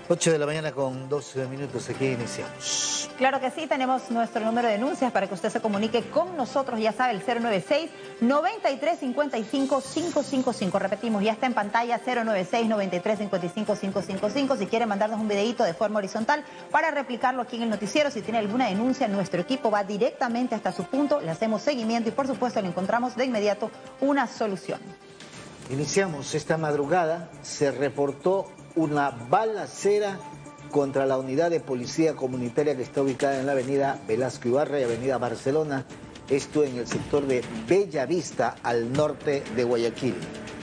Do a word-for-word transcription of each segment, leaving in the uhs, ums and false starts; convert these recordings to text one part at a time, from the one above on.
ocho de la mañana con doce minutos, aquí iniciamos. Claro que sí, tenemos nuestro número de denuncias para que usted se comunique con nosotros, ya sabe, el cero nueve seis, noventa y tres cincuenta y cinco, quinientos cincuenta y cinco. Repetimos, ya está en pantalla, cero nueve seis, noventa y tres cincuenta y cinco, quinientos cincuenta y cinco. Si quiere mandarnos un videito de forma horizontal para replicarlo aquí en el noticiero, si tiene alguna denuncia, nuestro equipo va directamente hasta su punto, le hacemos seguimiento y por supuesto le encontramos de inmediato una solución. Iniciamos esta madrugada, se reportó una balacera contra la unidad de policía comunitaria que está ubicada en la avenida Velasco Ibarra y avenida Barcelona, esto en el sector de Bellavista, al norte de Guayaquil.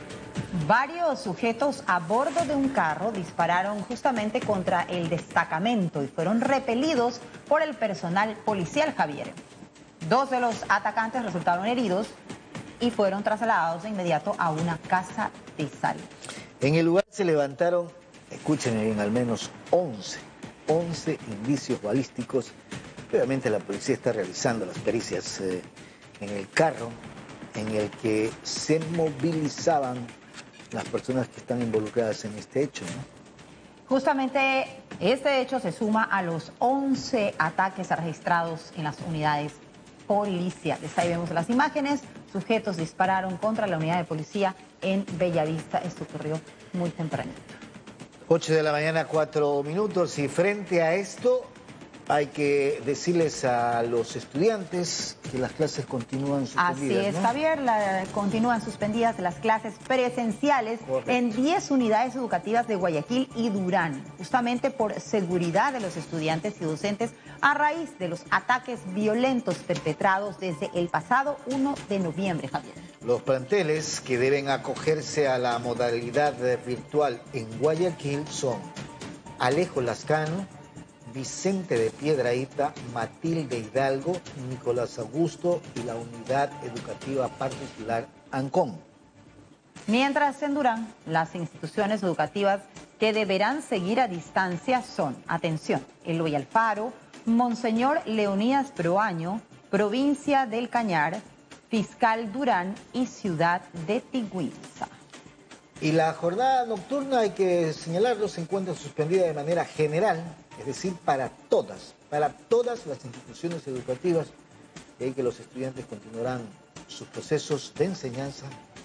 Varios sujetos a bordo de un carro dispararon justamente contra el destacamento y fueron repelidos por el personal policial, Javier. Dos de los atacantes resultaron heridos y fueron trasladados de inmediato a una casa de sal. En el lugar se levantaron, escuchen bien, al menos once, once indicios balísticos. Obviamente la policía está realizando las pericias eh, en el carro en el que se movilizaban las personas que están involucradas en este hecho, ¿no? Justamente este hecho se suma a los once ataques registrados en las unidades policiales. Ahí vemos las imágenes. Sujetos dispararon contra la unidad de policía en Bellavista. Esto ocurrió muy tempranito. ocho de la mañana, cuatro minutos, y frente a esto hay que decirles a los estudiantes que las clases continúan suspendidas. Así es, ¿no? Javier, la, continúan suspendidas las clases presenciales. Correcto. En diez unidades educativas de Guayaquil y Durán, justamente por seguridad de los estudiantes y docentes a raíz de los ataques violentos perpetrados desde el pasado uno de noviembre, Javier. Los planteles que deben acogerse a la modalidad virtual en Guayaquil son Alejo Lascano, Vicente de Piedrahíta, Matilde Hidalgo, Nicolás Augusto y la Unidad Educativa Particular Ancón. Mientras en Durán, las instituciones educativas que deberán seguir a distancia son, atención, Eloy Alfaro, Monseñor Leonidas Proaño, Provincia del Cañar, Fiscal Durán y Ciudad de Tigüinza. Y la jornada nocturna, hay que señalarlo, se encuentra suspendida de manera general, es decir, para todas, para todas las instituciones educativas, y ahí que los estudiantes continuarán sus procesos de enseñanza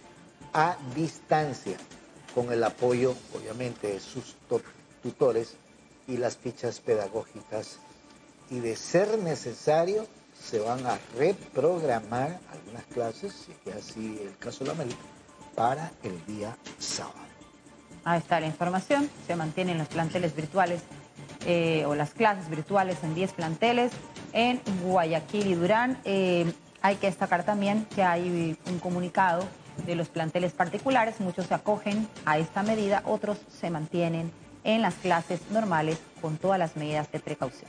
a distancia, con el apoyo, obviamente, de sus tutores y las fichas pedagógicas. Y de ser necesario, se van a reprogramar algunas clases, si es que así el caso lo amerita, para el día sábado. Ahí está la información, se mantienen los planteles virtuales eh, o las clases virtuales en diez planteles en Guayaquil y Durán. Eh, hay que destacar también que hay un comunicado de los planteles particulares, muchos se acogen a esta medida, otros se mantienen en las clases normales con todas las medidas de precaución.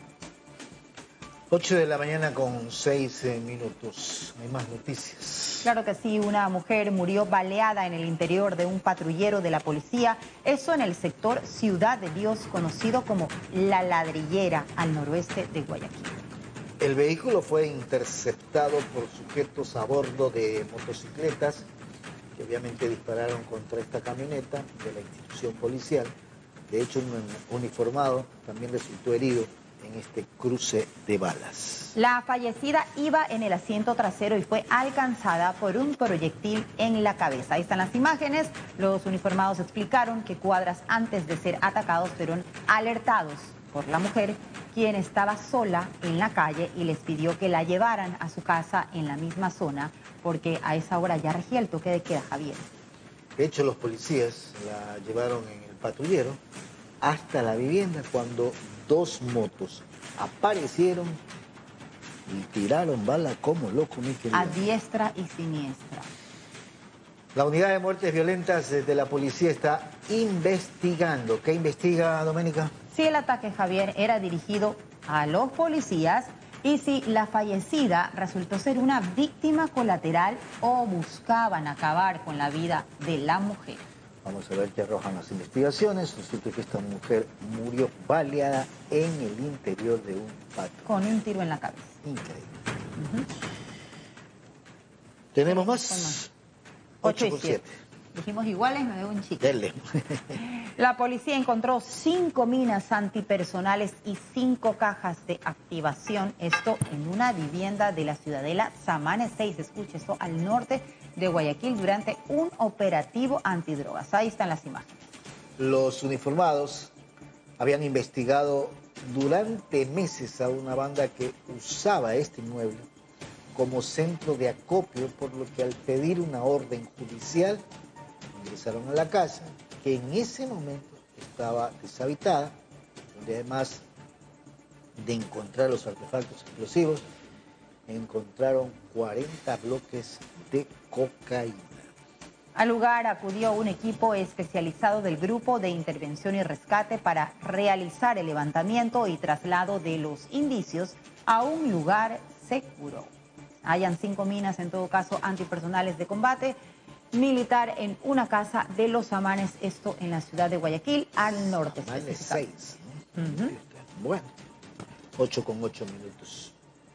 ocho de la mañana con seis minutos. Hay más noticias. Claro que sí, una mujer murió baleada en el interior de un patrullero de la policía. Eso en el sector Ciudad de Dios, conocido como La Ladrillera, al noroeste de Guayaquil. El vehículo fue interceptado por sujetos a bordo de motocicletas que obviamente dispararon contra esta camioneta de la institución policial. De hecho, un uniformado también resultó herido en este cruce de balas. La fallecida iba en el asiento trasero y fue alcanzada por un proyectil en la cabeza. Ahí están las imágenes. Los uniformados explicaron que cuadras antes de ser atacados fueron alertados por la mujer, quien estaba sola en la calle y les pidió que la llevaran a su casa en la misma zona, porque a esa hora ya regía el toque de queda, Javier. De hecho, los policías la llevaron en el patrullero hasta la vivienda cuando dos motos aparecieron y tiraron bala como loco, mi querido. A diestra y siniestra. La unidad de muertes violentas de la policía está investigando. ¿Qué investiga, Doménica? Si el ataque, Javier, era dirigido a los policías y si la fallecida resultó ser una víctima colateral o buscaban acabar con la vida de la mujer. Vamos a ver qué arrojan las investigaciones. Resulta que esta mujer murió baleada en el interior de un patio. Con un tiro en la cabeza. Increíble. Uh-huh. ¿Tenemos más? ocho y siete. Dijimos iguales, me debo un chico. Dele. La policía encontró cinco minas antipersonales y cinco cajas de activación. Esto en una vivienda de la ciudadela Samanes seis. Escuche, esto al norte de Guayaquil durante un operativo antidrogas. Ahí están las imágenes. Los uniformados habían investigado durante meses a una banda que usaba este inmueble como centro de acopio, por lo que al pedir una orden judicial ingresaron a la casa, que en ese momento estaba deshabitada, donde además de encontrar los artefactos explosivos, encontraron cuarenta bloques de cocaína. Al lugar acudió un equipo especializado del Grupo de Intervención y Rescate para realizar el levantamiento y traslado de los indicios a un lugar seguro. Hayan cinco minas, en todo caso, antipersonales de combate militar en una casa de los Samanes, esto en la ciudad de Guayaquil, al norte. Samanes seis, ¿no? Uh-huh. Bueno, ocho con ocho minutos.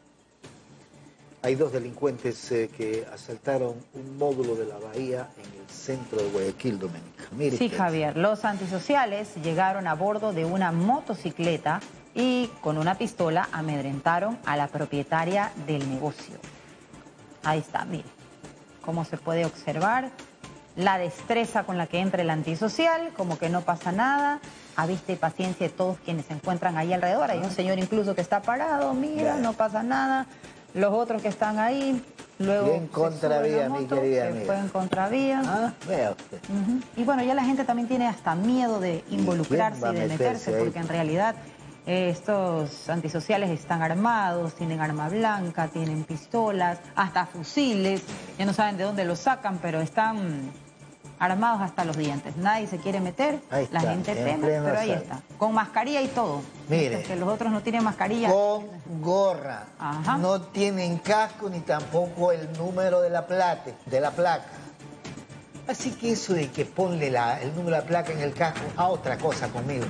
Hay dos delincuentes eh, que asaltaron un módulo de la bahía en el centro de Guayaquil, Doménica. Mire Sí, usted. Javier, los antisociales llegaron a bordo de una motocicleta y con una pistola amedrentaron a la propietaria del negocio. Ahí está, mire, cómo se puede observar la destreza con la que entra el antisocial, como que no pasa nada, a vista y paciencia de todos quienes se encuentran ahí alrededor. Hay un señor incluso que está parado, mira, no pasa nada. Los otros que están ahí, luego en contravía, mi querida se amiga. fue en contravía. Ah, vea usted. Uh-huh. Y bueno, ya la gente también tiene hasta miedo de involucrarse y, y de meterse, ahí? porque en realidad eh, estos antisociales están armados, tienen arma blanca, tienen pistolas, hasta fusiles, ya no saben de dónde los sacan, pero están armados hasta los dientes. Nadie se quiere meter, Ahí la está, gente en teme, pleno pero ahí asalto. está, con mascarilla y todo. Mire. Que los otros no tienen mascarilla. Con gorra. Ajá. No tienen casco ni tampoco el número de la placa, de la placa. Así que eso de que ponle la, el número de la placa en el casco a otra cosa conmigo.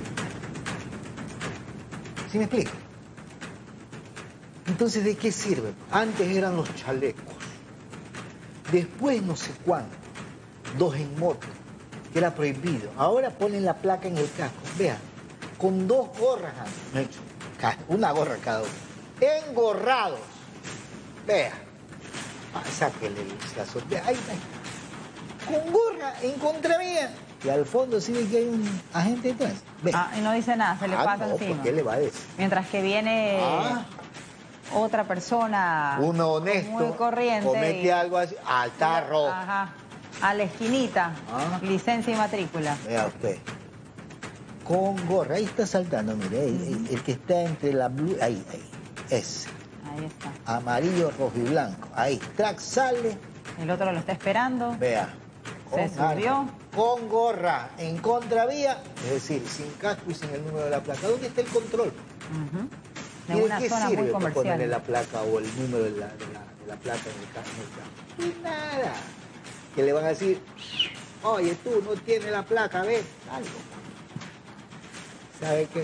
¿Sí me explico? Entonces, ¿de qué sirve? Antes eran los chalecos. Después no sé cuándo. Dos en moto, que era prohibido. Ahora ponen la placa en el casco. Vean, con dos gorras, han hecho, una gorra cada uno. Engorrados. Vea. Ah, sáquele la sorteo. Ahí está. Con gorra en contravía. Y al fondo sí ve que hay un agente detrás. Ve. Ah, y no dice nada, se le Ah, pasa no, encima. ¿por qué le va a decir? Mientras que viene Ah. otra persona Uno honesto, muy corriente comete y- algo así, al tarro. Ajá, a la esquinita, Ah. licencia y matrícula. Vea usted. Con gorra. Ahí está saltando, mire. El, el que está entre la blue. Ahí, ahí. Ese. Ahí está. Amarillo, rojo y blanco. Ahí. Track sale. El otro lo está esperando. Vea. Se Con subió. arma, con gorra. En contravía. Es decir, sin casco y sin el número de la placa. ¿Dónde está el control? Ujú. ¿Y De de una qué zona sirve muy para ponerle comercial. la placa o el número de la, de la, de la placa en el casco? Y nada. Que le van a decir, oye, tú no tienes la placa, ¿ves? Algo. ¿Sabe qué?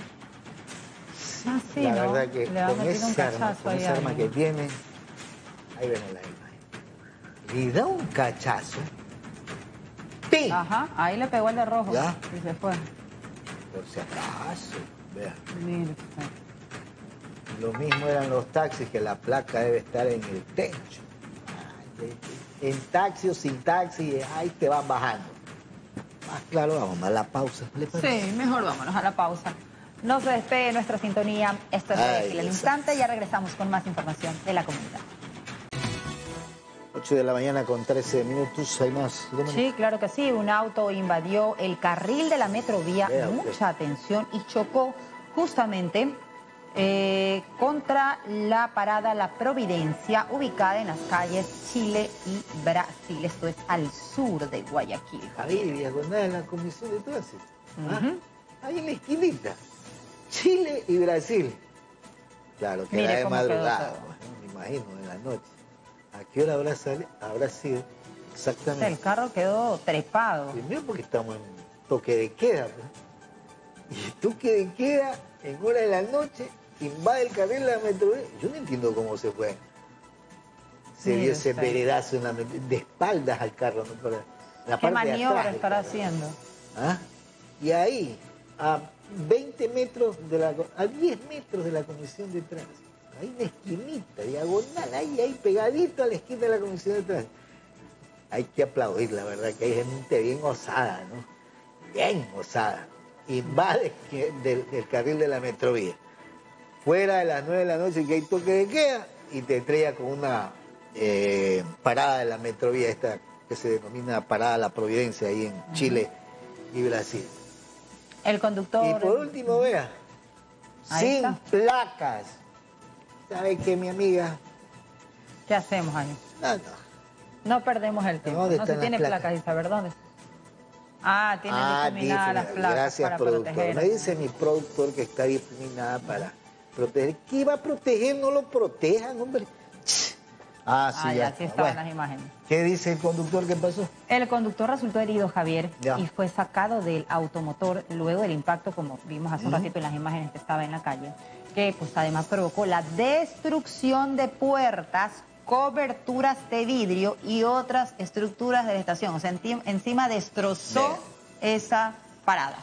Ah, sí, la ¿no? verdad que Le han con metido un esa arma, cachazo con ahí esa a arma que alguien. tiene, ahí vemos la imagen. Le da un cachazo. ¡Pim! Ajá, ahí le pegó el de rojo. Ya. Y se fue. Por si acaso. Vea. Mire usted. Lo mismo eran los taxis, que la placa debe estar en el techo. Ay, en taxi o sin taxi, ahí te van bajando. Más claro, vamos a la pausa. ¿Le parece? Sí, mejor vámonos a la pausa. No se despegue nuestra sintonía. Esto es Ay, Guayaquil al Dios instante. Ya regresamos con más información de la comunidad. ocho de la mañana con trece minutos. ¿Hay más? Doménica? Sí, claro que sí. Un auto invadió el carril de la metrovía, Vea usted. mucha atención, y chocó justamente eh, contra la parada La Providencia, ubicada en las calles Chile y Brasil. Esto es al sur de Guayaquil. Ahí, diagonal en la comisión de tránsito. ¿Ah? Ujú. Ahí en la esquinita. Chile y Brasil. Claro, que Mire era de cómo quedó madrugada, todo. pues, ¿no? Me imagino, en la noche. ¿A qué hora habrá, sali- habrá sido? O Exactamente. sea, el carro quedó trepado. Primero porque estamos en toque de queda, pues. Y el toque de queda, en hora de la noche, invade el carril de la metro. Yo no entiendo cómo se fue. Se Mire dio ese usted. veredazo en la metro, de espaldas al carro, ¿no? Para- La ¿Qué parte de maniobra atrás del estará carril. haciendo? ¿Ah? Y ahí, a veinte metros, de la, a diez metros de la comisión de tránsito, hay una esquinita, diagonal, ahí, ahí, pegadito a la esquina de la comisión de tránsito. Hay que aplaudir, la verdad, que hay gente bien osada, ¿no? Bien osada. Invade del, del carril de la Metrovía. Fuera de las nueve de la noche, que hay toque de queda, y te estrella con una eh, parada de la Metrovía, esta que se denomina Parada La Providencia, ahí en Chile y Brasil. El conductor... Y por último, vea, Ahí sin está. placas. ¿Sabe qué, mi amiga? ¿Qué hacemos ahí? No, no. No perdemos el tiempo. ¿Dónde No se están tiene las placas, placas? y saber dónde. Ah, tiene Ah, difuminadas las difuminada. placas Gracias, para productor. proteger. Me dice mi productor que está difuminada para proteger. ¿Qué iba a proteger? No lo protejan, hombre. Ah, sí, Ah, ya ya, está. sí estaban Bueno, las imágenes. ¿qué dice el conductor? ¿Qué pasó? El conductor resultó herido, Javier, Ya. y fue sacado del automotor luego del impacto, como vimos hace un Mm. ratito en las imágenes que estaba en la calle, que pues además provocó la destrucción de puertas, coberturas de vidrio y otras estructuras de la estación. O sea, enti- encima destrozó esa parada.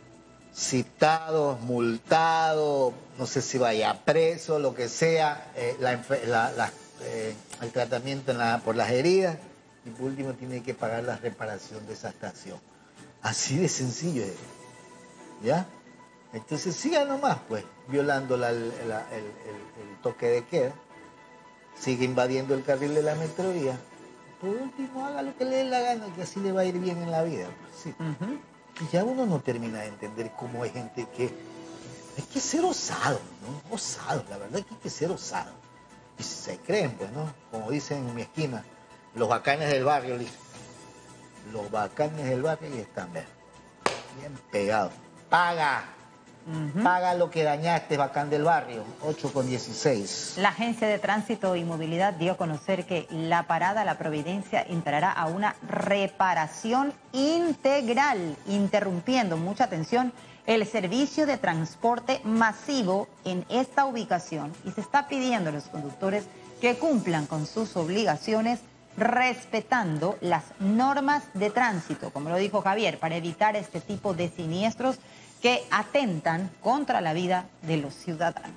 Citado, multado, no sé si vaya preso, lo que sea, eh, la, enfe- la- la- eh, el tratamiento en la- por las heridas, y por último tiene que pagar la reparación de esa estación. Así de sencillo es. ¿Ya? Entonces siga nomás, pues, violando la- la- el, el- el toque de queda, sigue invadiendo el carril de la Metrovía. Por último, haga lo que le dé la gana, que así le va a ir bien en la vida. Pues, sí. Ujú. Y ya uno no termina de entender cómo hay gente que... Hay que ser osado, ¿no? Osado, la verdad que hay que ser osado. Y si se creen, pues, ¿no? Como dicen en mi esquina, los bacanes del barrio, dicen. Los bacanes del barrio y están, vean, bien pegados. ¡Paga! Ujú. Paga lo que dañaste, bacán del barrio. ocho con dieciséis. La Agencia de Tránsito y Movilidad dio a conocer que la parada La Providencia entrará a una reparación integral, interrumpiendo, mucha atención, el servicio de transporte masivo en esta ubicación, y se está pidiendo a los conductores que cumplan con sus obligaciones respetando las normas de tránsito, como lo dijo Javier, para evitar este tipo de siniestros que atentan contra la vida de los ciudadanos.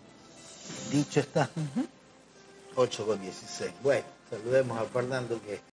Dicho está. ocho con dieciséis. Bueno, saludemos a Fernando que...